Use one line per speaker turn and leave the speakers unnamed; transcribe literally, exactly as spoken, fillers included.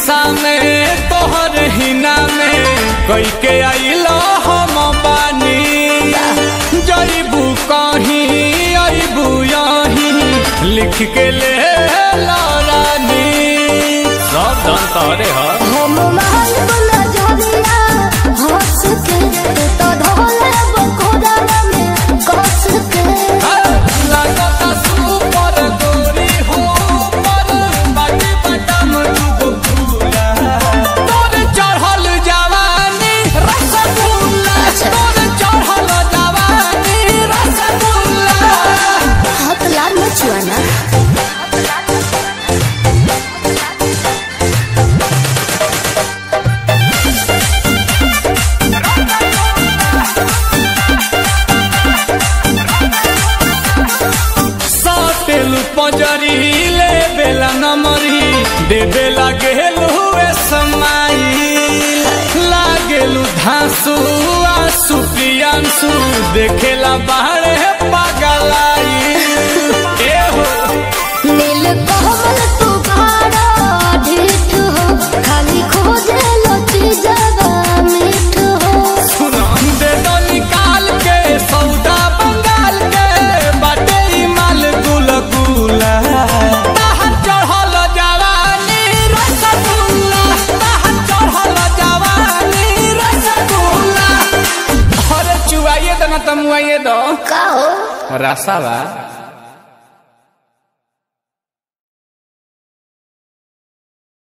नशा में तोहर हिना में कई के आइलो हम बानी जईबू कहीं अबू यहीं लिख के ले रानी सब धन तोरे हो पजरी ले बेला नमरी दे बेला गेलू समाई लागेलू धांसू आंसू प्रियांशु देखेला बाहरे पागलाई ए हो
नील कोमल तू गाड़ा ढीठ हो खाली खोजे लती जगा मीठ हो
सुना दे दो निकाल के सौदा बंगाल के बाटे माल गुल गुला ताहर चढ़ल जवानी रसगुल्ला ताहर चढ़ल जवानी रसगुल्ला अरे चुवाइए दो ना तमुआइए दो
का हो
रसावा।